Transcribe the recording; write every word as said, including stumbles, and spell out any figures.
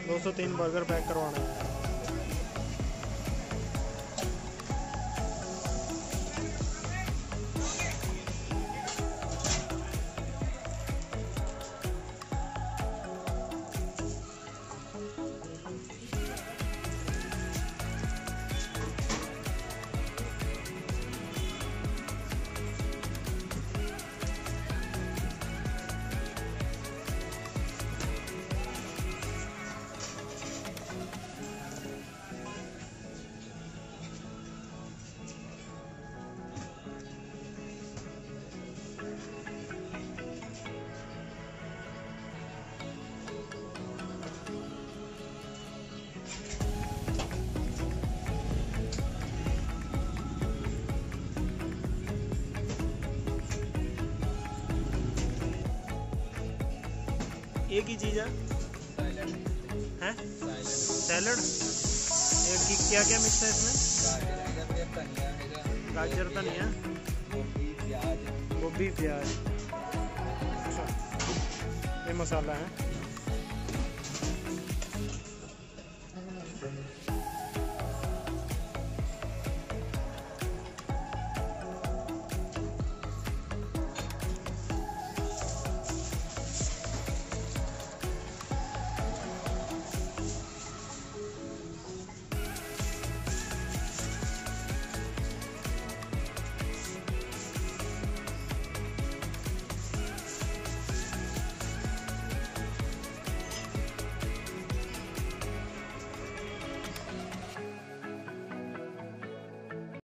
दो सौ तीन बर्गर पैक करवाना है। एक ही चीज़ है हैं सैलड। एक क्या क्या मिक्स है इसमें? गाजर धनिया गोभी प्याज। अच्छा ये मसाला है।